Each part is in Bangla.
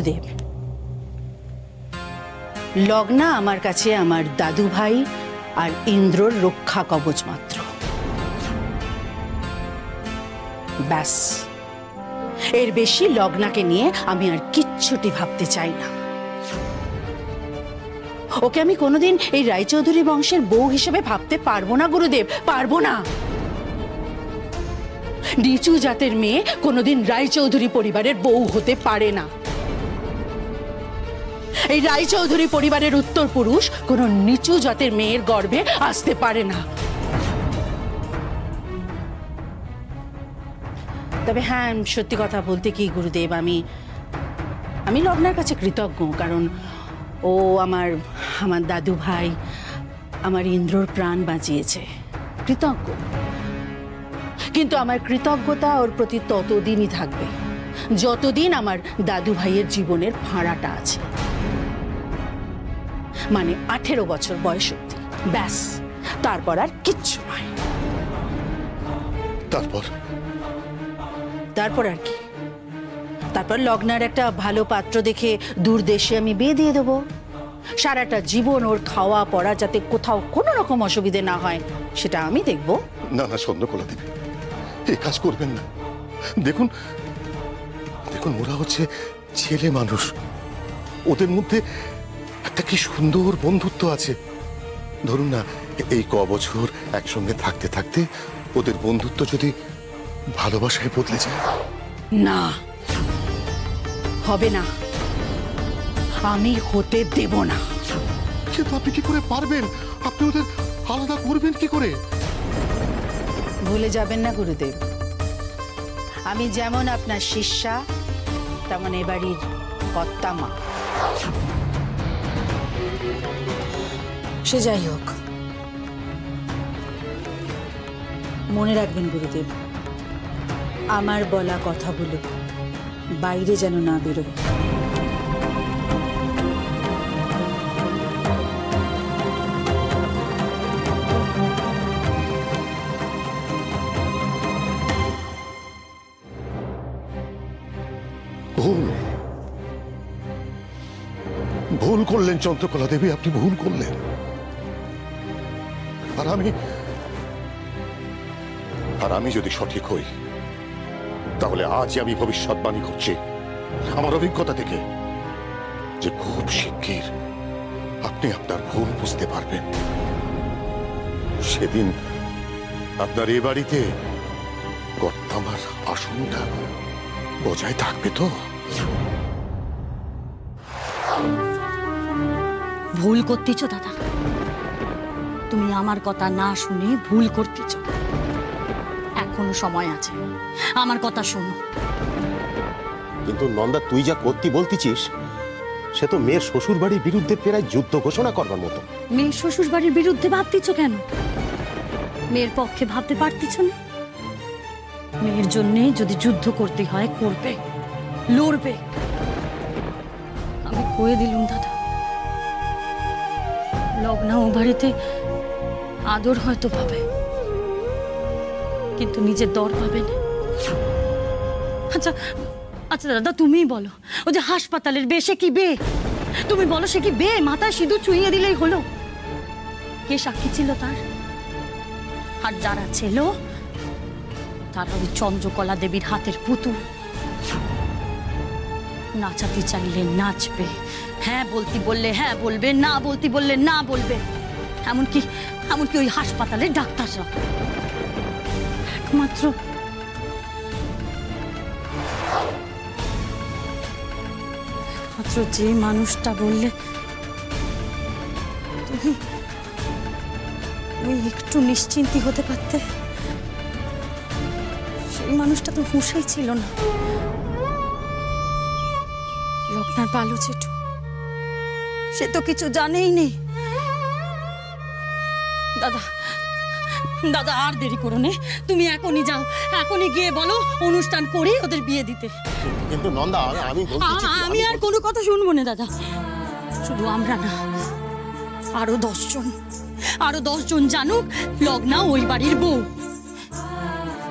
গুরুদেব, লগ্না আমার কাছে আমার দাদু ভাই আর ইন্দ্রর রক্ষা কবচ মাত্র। ব্যাস, এর বেশি লগ্নাকে নিয়ে আমি আর কিচ্ছুটি ভাবতে চাই না। ওকে আমি কোনোদিন এই রায়চৌধুরী বংশের বউ হিসেবে ভাবতে পারবো না গুরুদেব, পারবো না। নিচু জাতের মেয়ে কোনোদিন রায়চৌধুরী পরিবারের বউ হতে পারে না। এই রায়চৌধুরী পরিবারের উত্তর পুরুষ কোন নিচু জাতের মেয়ের গর্ভে আসতে পারে না। তবে হ্যাঁ, সত্যি কথা বলতে কি গুরুদেব, আমি লগ্নার কাছে কৃতজ্ঞ, কারণ ও আমার দাদু ভাই, আমার ইন্দ্রর প্রাণ বাঁচিয়েছে, কৃতজ্ঞ। কিন্তু আমার কৃতজ্ঞতা ওর প্রতি ততদিনই থাকবে যতদিন আমার দাদু ভাইয়ের জীবনের ভাড়াটা আছে, মানে 18 বছর বয়স অবধি। ব্যাস, তারপর আর কিচ্ছু নয়। তারপর আর কি? তারপর লগ্নার একটা ভালো পাত্র দেখে দূর দেশে আমি বিয়ে দিয়ে দেবো। সারাটা জীবন ওর খাওয়া পড়া যাতে কোথাও কোনো রকম অসুবিধে না হয় সেটা আমি দেখব। না না চন্দ্রকলা দেবী, এই কাজ করবেন না। দেখুন দেখুন, ওরা হচ্ছে ছেলে মানুষ, ওদের মধ্যে একটা কি সুন্দর বন্ধুত্ব আছে। ধরুন না, এই বছর একসঙ্গে থাকতে থাকতে ওদের বন্ধুত্ব যদি ভালোবাসায় বদলে যায়। না, হবে না, আমি হতে দেব না। কিন্তু আপনি কি করে পারবেন? আপনি ওদের আলাদা করবেন কি করে? ভুলে যাবেন না গুরুদেব, আমি যেমন আপনার শিষ্যা তেমন এ বাড়ির কর্তা মা। সে যাই হোক, মনে রাখবেন গুরুদেব, আমার বলা কথাগুলো বাইরে যেন না বেরোয়। ভুল করলেন চন্দ্রকলা দেবী, আপনি ভুল করলেন। আর আমি যদি সঠিক হই তাহলে আজই আমি ভবিষ্যৎবাণী করছি আমার অভিজ্ঞতা থেকে যে খুব শিগগির আপনি আপনার ভুল বুঝতে পারবেন। সেদিন আপনার এ বাড়িতে কর্তামার আসনটা বজায় থাকবে তো? ভুল করতেছ দাদা, তুমি আমার কথা না শুনে ভুল করতেছ। এখনো সময় আছে, আমার কথা শোনো। কিন্তু নন্দা, তুই যা করতে বলতেছিস সে তো মেয়ের শ্বশুর বাড়ির বিরুদ্ধে প্রায় যুদ্ধ ঘোষণা করবার মতো। মেয়ের শ্বশুর বাড়ির বিরুদ্ধে ভাবতেছ কেন? মেয়ের পক্ষে ভাবতে পারতেছ না? মেয়ের জন্যে যদি যুদ্ধ করতে হয় করবে, লড়বে। আমি কয়ে দিলুম দাদা, লগ্না ও বাড়িতে আদর হয়তো পাবে, কিন্তু নিজের দর পাবে না। আচ্ছা আচ্ছা দাদা, তুমিই বলো, ও যে হাসপাতালের বে, সে কি বে? তুমি বলো, সে কি বে? মাথায় সিঁদুর চুইয়ে দিলেই হলো। কে সাক্ষী ছিল তার? আর যারা ছিল তারা ওই চন্দ্রকলা দেবীর হাতের পুতুল। নাচাতে চাইলে নাচবে, হ্যাঁ বলতে বললে হ্যাঁ বলবে, না বলতে বললে না বলবে। এমনকি ওই হাসপাতালের ডাক্তাররা একমাত্র যে মানুষটা বললে তুমি একটু নিশ্চিন্তি হতে পারতে, সেই মানুষটা তো হুঁশেই ছিল না। লগ্নার পালো জেঠু, সে তো কিছু জানেই নেই। দাদা দাদা, আর দেরি করো নে, তুমি এখনই যাও, এখনই গিয়ে বলো অনুষ্ঠান করে ওদের বিয়ে দিতে। কিন্তু নন্দা, আমি আর কোনো কথা শুনবো না দাদা। শুধু আমরা না, আরো 10 জন জানুক লগ্না ওই বাড়ির বউ।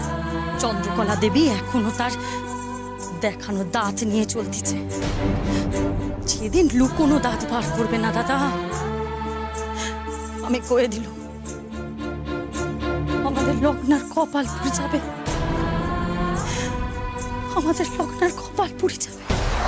চন্দ্রকলা দেবী এখনো তার দেখানো দাঁত নিয়ে চলতেছে। সেদিন লুকোনো দাঁত বার করবে না দাদা। আমি কয়ে দিল আমাদের লগ্নার কপাল পুড়ে যাবে, আমাদের লগ্নার কপাল পুড়ে যাবে।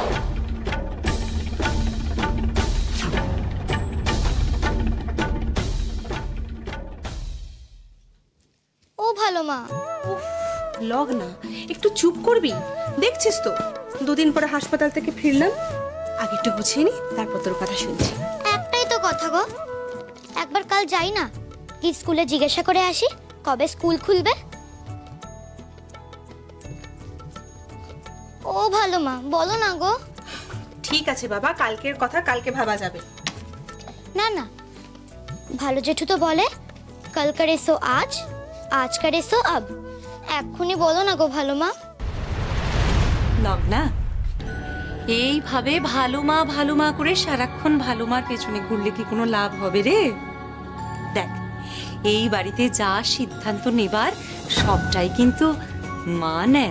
ও ভালো মা। লগ্না, একটু চুপ করবি? দেখছিস তো দুদিন পরে হাসপাতাল থেকে ফিরলাম, আগে একটু বুঝিয়ে নি, তারপর তোর কথা শুনছি। একটাই তো কথা গো, একবার কাল যাই না, কি স্কুলে জিজ্ঞাসা করে আসি কবে স্কুল খুলবে। ও ভালো মা, বলো না গো। ঠিক আছে বাবা, কালকের কথা কালকে ভাবা যাবে। না না, ভালো জেঠু তো বলে কাল করে সো আজ, আজ করে সো আব। এক্ষুনি বলো না গো ভালো মা। লগ্না, এইভাবে ভালো মা করে সারাক্ষণ ভালো মার পেছনে ঘুরলে কি কোনো লাভ হবে রে? দেখ, এই বাড়িতে যা সিদ্ধান্ত নেবার সবটাই কিন্তু মা নেন।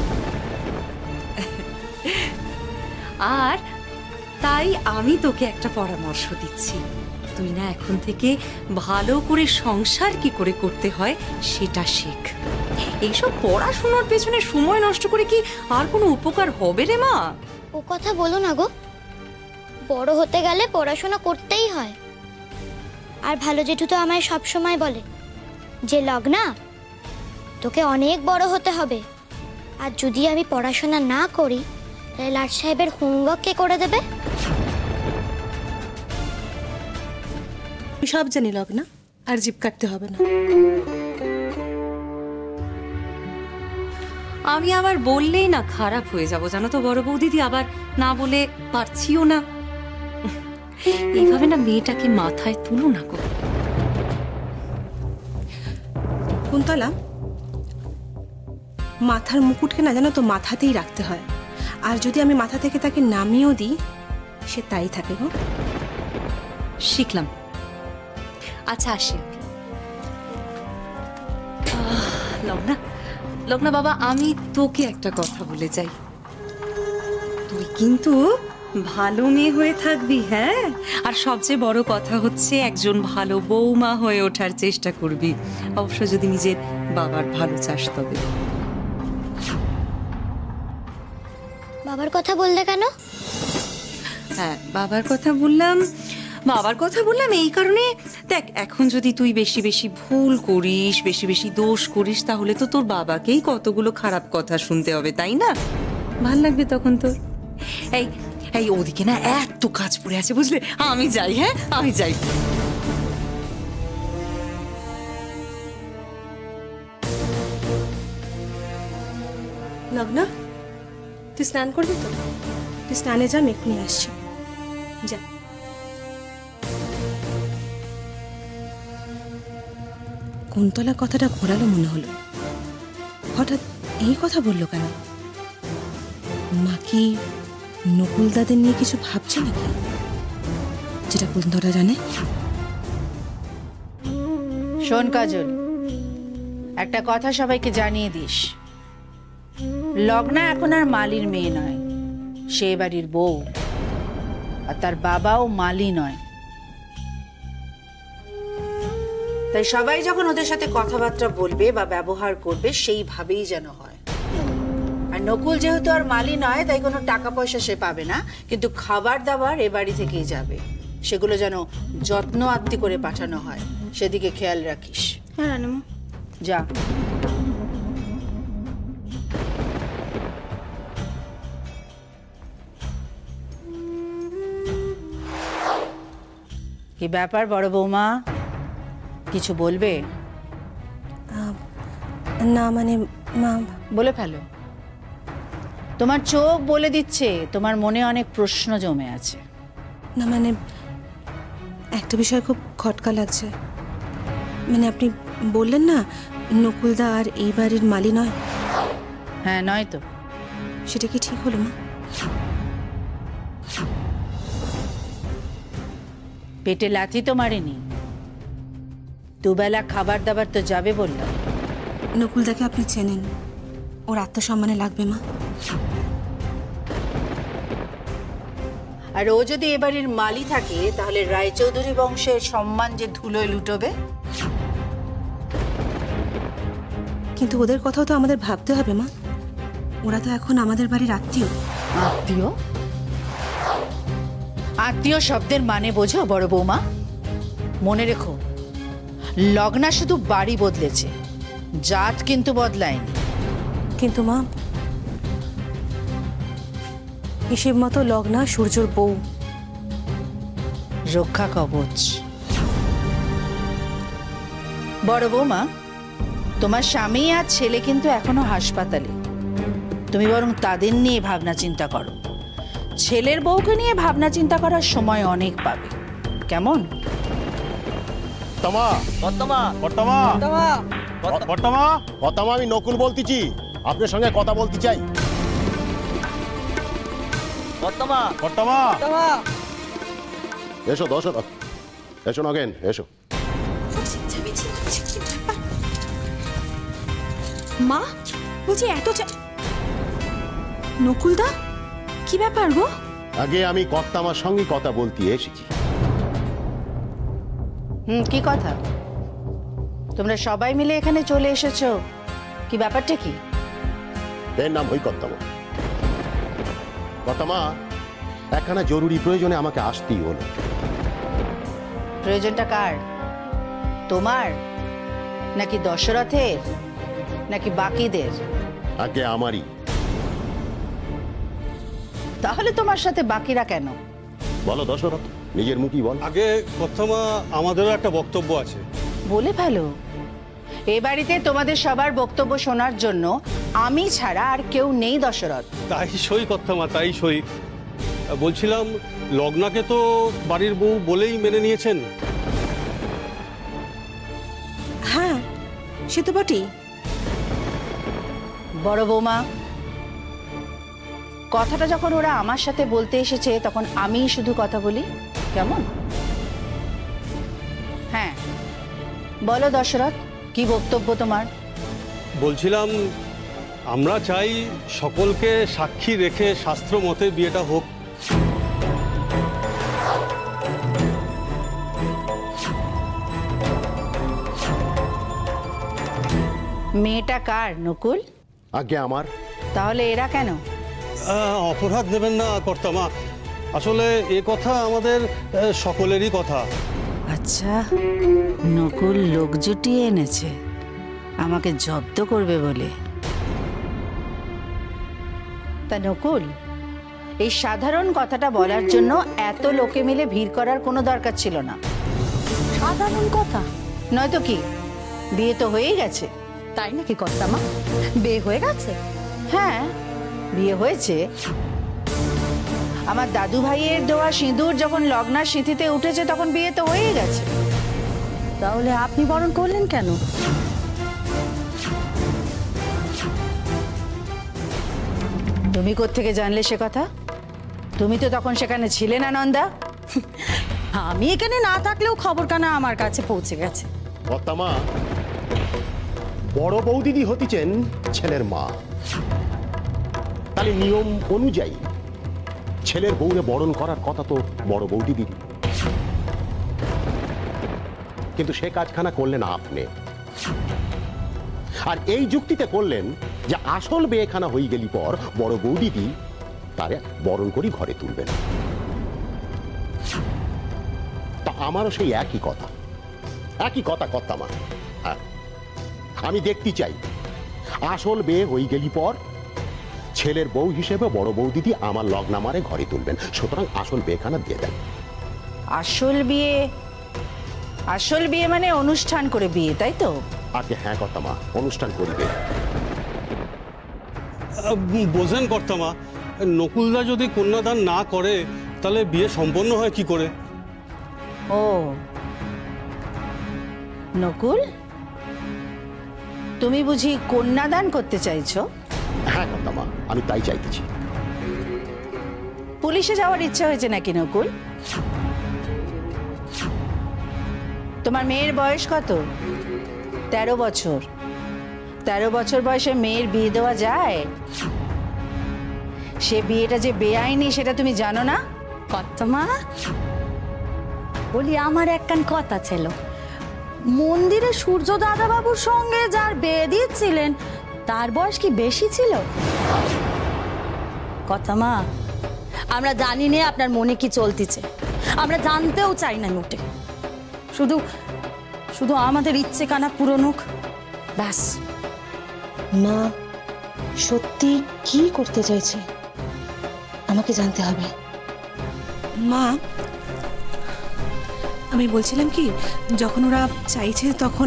আর তাই আমি তোকে একটা পরামর্শ দিচ্ছি, তুই না এখন থেকে ভালো করে সংসার কি করে করতে হয় সেটা শেখ। এইসব পড়াশোনার পেছনে সময় নষ্ট করে কি আর কোনো উপকার হবে রে মা? ও কথা বলো না গো, বড় হতে গেলে পড়াশোনা করতেই হয়। আর ভালো জেঠু তো আমায় সব সময় বলে যে লগ্না, তোকে অনেক বড় হতে হবে, আর যদি আমি পড়াশোনা না করি তাহলে লাট সাহেবের হোমওয়ার্ক কে করে দেবে? আমি সব জানি লগ্না, আর জিভ কাটতে হবে না। আমি আবার বললেই না খারাপ হয়ে যাব জানো তো বড় বৌদিদি, আবার না বলে পারছিও না। এইভাবে না মেয়েটাকে মাথায় তুলো না গো। কুন্তলা, মাথার মুকুটকে না জানো তো মাথাতেই রাখতে হয়, আর যদি আমি মাথা থেকে তাকে নামিয়েও দিই সে তাই থাকে গো। শিখলাম। আচ্ছা আসি। লগ্না, লগ্না বাবা, আমি তোকে একটা কথা বলে যাই, তুই কিন্তু ভালো মেয়ে হয়ে থাকবি, হ্যাঁ? আর সবচেয়ে বড় কথা হচ্ছে একজন ভালো বৌমা হয়ে ওঠার চেষ্টা করবি, অবশ্য যদি নিজের বাবার ভালো চাস তবে। বাবার কথা বললে কেন? হ্যাঁ, বাবার কথা বললাম এই কারণে, দেখ এখন যদি তুই বেশি বেশি ভুল করিস, বেশি বেশি দোষ করিস, তাহলে তো তোর বাবাকেই কতগুলো খারাপ কথা শুনতে হবে, তাই না? ভাল লাগবে তখন তোর। এই এই ওদিকে না এত কাজ পড়ে আছে বুঝলে, আমি যাই। হ্যাঁ, আমি যাই। লগ্না, তুই স্নান করবি তো? তুই স্নানে যা, আমি এক্ষুনি আসছি। যা। কুন্তলা কথাটা ঘোরালো মনে হলো, হঠাৎ এই কথা বললো কেন? মা কি নকুল দাদের নিয়ে কিছু ভাবছে নাকি, যেটা কুন্তলা জানে? শোন কাজল, একটা কথা সবাইকে জানিয়ে দিস, লগ্না এখন আর মালির মেয়ে নয়, সে বাড়ির বউ, আর তার বাবাও মালি নয়। তাই সবাই যখন ওদের সাথে কথাবার্তা বলবে বা ব্যবহার করবে সেইভাবেই যেন হয়। আর নকুল যেহেতু আর মালি নয়, তাই কোনো টাকা পয়সা সে পাবে না, কিন্তু খাবার দাবার এ বাড়ি থেকেই যাবে। সেগুলো যেন যত্ন আত্তি করে পাঠানো হয়, সেদিকে খেয়াল রাখিস। হ্যাঁ রানুমা। যা। কি ব্যাপার বড় বৌমা, কিছু বলবে? না মানে মা। বলে ফেলো, তোমার চোখ বলে দিচ্ছে তোমার মনে অনেক প্রশ্ন জমে আছে। না মানে একটা বিষয় খুব খটকা লাগছে, মানে আপনি বললেন না নকুলদা আর এই বাড়ির মালি নয়। হ্যাঁ, নয় তো? সেটা কি ঠিক হলো মা? পেটে লাথি তো মারেনি, দুবেলা খাবার দাবার তো যাবে বললাম। নকুলদাকে আপনি চেনেন, ওর আত্মসম্মানে লাগবে মা। আর ও যদি এবারের মালি থাকে তাহলে রায়চৌধুরী বংশের সম্মান যে ধুলোয় লুটোবে। কিন্তু ওদের কথাও তো আমাদের ভাবতে হবে মা। ওরা তো এখন আমাদের বাড়ির আত্মীয়। আত্মীয়? আত্মীয় শব্দের মানে বোঝো বড় বৌমা? মনে রেখো, লগ্না শুধু বাড়ি বদলেছে, জাত কিন্তু বদলায়নি। কিন্তু মা, হিসেব মতো লগ্না সূর্যর বউ। রক্ষা কবচ। বড় বৌমা, তোমার স্বামী আর ছেলে কিন্তু এখনো হাসপাতালে। তুমি বরং তাদের নিয়ে ভাবনা চিন্তা করো। ছেলের বউকে নিয়ে ভাবনা চিন্তা করার সময় অনেক পাবে। কেমন? আমি নকুল বলতেছি, আপনার সঙ্গে কথা বলতে চাই। এসো দশরথ, এসো নগেন, এসো। মা বলছি এত নকুলদা, কি ব্যাপার গো? আগে আমি কর্তামার সঙ্গে কথা বলতে এসেছি। কি কথা? তোমরা সবাই মিলে এখানে চলে এসেছো, কি ব্যাপারটা কি? এর নাম হই কর্তামা। কর্তামা, একখানা জরুরি প্রয়োজনে আমাকে আসতেই হলো। প্রয়োজনটা কার? তোমার নাকি দশরথের নাকি বাকিদের? আগে আমারই। তাহলে তোমার সাথে বাকিরা কেন? বলো দশরথ, নিজের মুখই বল। আগে প্রথমা আমাদেরও একটা বক্তব্য আছে। বলে ফেলো। এ বাড়িতে তোমাদের সবার বক্তব্য শোনার জন্য আমি ছাড়া আর কেউ নেই দশরথ। তাই সই কর্তামা, তাই সই। বলছিলাম, লগ্নাকে তো বাড়ির বউ বলেই মেনে নিয়েছেন। হ্যাঁ, সে তো বটেই। বড় বৌমা, কথাটা যখন ওরা আমার সাথে বলতে এসেছে তখন আমিই শুধু কথা বলি, কেমন? হ্যাঁ বলো দশরথ, কি বক্তব্য তোমার? বলছিলাম, আমরা চাই সকলকে সাক্ষী রেখে শাস্ত্র মতে বিয়েটা হোক। মেয়েটা কার নকুল? আগে আমার। তাহলে এরা কেন? অপরাধ নেবেন না কর্তামা, আসলে এ কথা আমাদের সকলেরই কথা। আচ্ছা, নকুল লোক জুটিয়ে এনেছে আমাকে জব্দ করবে বলে। তা নকুল, এই সাধারণ কথাটা বলার জন্য এত লোকে মিলে ভিড় করার কোনো দরকার ছিল না। সাধারণ কথা নয়তো কি? বিয়ে তো হয়েই গেছে। তাই নাকি কর্তামা? বিয়ে হয়ে গেছে? হ্যাঁ, বিয়ে হয়েছে। আমার দাদু ভাইয়ের দেওয়া সিঁদুর যখন লগ্নার সিঁথিতে উঠেছে তখন বিয়ে তো হয়েই গেছে। তাহলে আপনি বরণ করলেন কেন? তুমি কোত্থেকে জানলে সে কথা? তুমি তো তখন সেখানে ছিলে না নন্দা। আমি এখানে না থাকলেও খবর কানা আমার কাছে পৌঁছে গেছে। কর্তামা, বড় বৌদিদি হতিছেন ছেলের মা। তাহলে নিয়ম অনুযায়ী ছেলের বউরে বরণ করার কথা তো বড় বৌদিদির। কিন্তু সে কাজখানা করলেন আপনি। আর এই যুক্তিতে করলেন যে আসল বিয়েখানা হয়ে গেলি পর বড় বৌদিদি তারে বরণ করি ঘরে তুলবেন। তা আমারও সেই একই কথা কর্তামা। হ্যাঁ, আমি দেখতে চাই আসল বিয়ে হয়ে গেলি পর ছেলের বউ হিসেবে বড় বৌদিদি আমার লগ্নামারে ঘরে তুলবেন। সুতরাং আসল বিয়েখানা দিয়ে দেন। আসল বিয়ে মানে অনুষ্ঠান করে বিয়ে, তাই তো? আগে হ্যাঁ কর্তামা, অনুষ্ঠান করিবে। বোঝেন কর্তামা, নকুলদা যদি কন্যাদান না করে তাহলে বিয়ে সম্পন্ন হয় কি করে? ও নকুল, তুমি বুঝি কন্যাদান করতে চাইছো? হ্যাঁ কর্তামা, আমি তাই চাইতেছি। পুলিশে যাওয়ার ইচ্ছা হয়েছে নাকি নকুল? তোমার মেয়ের বয়স কত? 13 বছর। 13 বছর বয়সে মেয়ের বিয়ে দেওয়া যায়? সে বিয়েটা যে বেআইনি সেটা তুমি জানো না? কর্তামা বলি, আমার একখান কথা ছিল। মন্দিরে সূর্য দাদাবাবুর সঙ্গে যার বিয়ে দিচ্ছিলেন তার বয়স কি বেশি ছিল? কর্তামা, আমরা জানি না আপনার মনে কি চলতেছে, আমরা জানতেও চাই না মোটে। শুধু শুধু আমাদের ইচ্ছে কানা পূরণুক, ব্যাস। মা সত্যি কি করতে চাইছে আমাকে জানতে হবে। মা, আমি বলছিলাম কি, যখন ওরা চাইছে তখন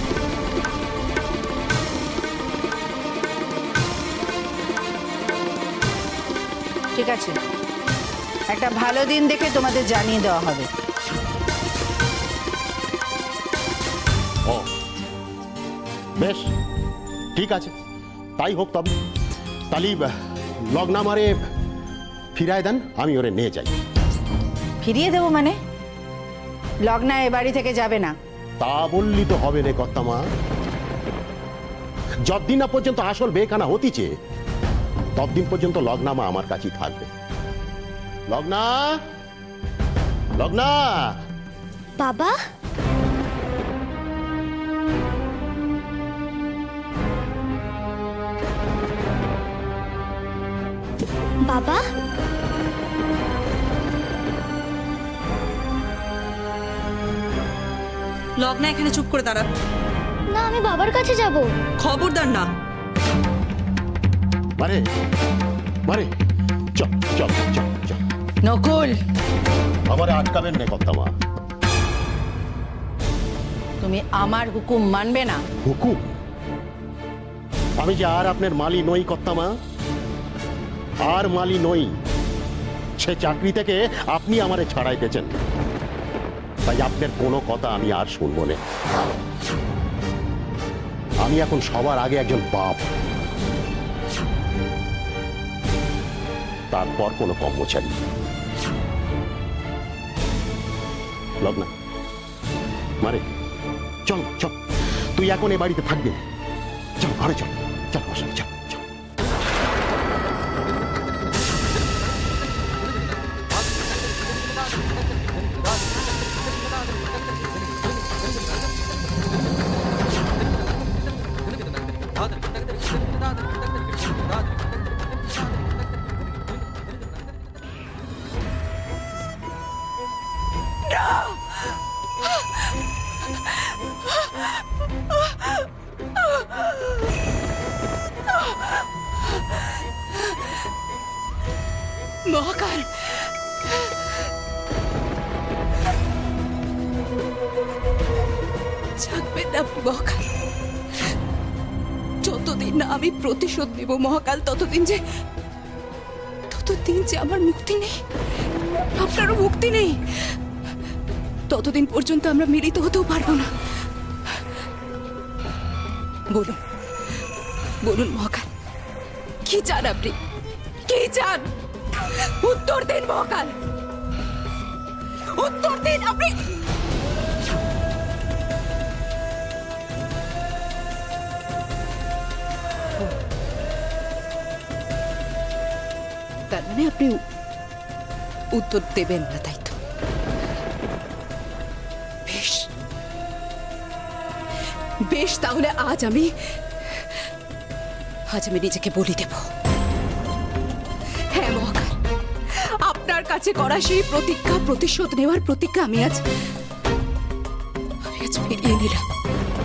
ঠিক আছে, একটা ভালো দিন দেখে তোমাদের জানিয়ে দেওয়া হবে। ও বেশ, ঠিক আছে, তাই হোক। তবে তালি লগ্না মারে ফিরায় দেন, আমি ওরে নিয়ে যাই। ফিরিয়ে দেবো মানে? লগ্না এ বাড়ি থেকে যাবে না। তা বললি তো হবে রে কর্তামা। যতদিন না পর্যন্ত আসল বেখানা হতিছে ততদিন পর্যন্ত লগ্নামা আমার কাছেই থাকবে। লগ্না, লগ্না। বাবা, বাবা, লগ্না এখানে চুপ করে দাঁড়া। না আমি বাবার কাছে যাব। খবরদার না। মারে মারে, চল চল চল চল। নকুল, আমারে আটকাবেন না কর্তামা। তুমি আমার হুকুম মানবে না? হুকুম? আমি যে আর আপনার মালি নই কর্তামা, আর মালি নই। সে চাকরি থেকে আপনি আমারে ছাড়াইতেছেন, তাই আপনার কোনো কথা আমি আর শুনবো না। আমি এখন সবার আগে একজন বাপ, তারপর কোনো কর্মচারী। লগ্না মারে, চল চল, তুই এখন এ বাড়িতে থাকবি না। চল ঘরে চল, চল বসাই চল চল। মহাকাল, থাকবেন না আপনি মহাকাল। যতদিন না আমি প্রতিশোধ নেব মহাকাল, ততদিন যে আমার মুক্তি নেই, আপনারও মুক্তি নেই। ততদিন পর্যন্ত আমরা মিলিত হতেও পারবো না। বলুন বলুন মহাকাল, কি চান আপনি? কি চান? উত্তর দিন মহাকাল, উত্তর দিন আপনি। তার মানে আপনি উত্তর দেবেন না, তাই তো? বেশ বেশ, তাহলে আজ আমি নিজেকে বলি দেব। হ্যাঁ মহাকাল, আপনার কাছে করা সেই প্রতিজ্ঞা, প্রতিশোধ নেওয়ার প্রতিজ্ঞা আমি আজ ফিরিয়ে নিলাম।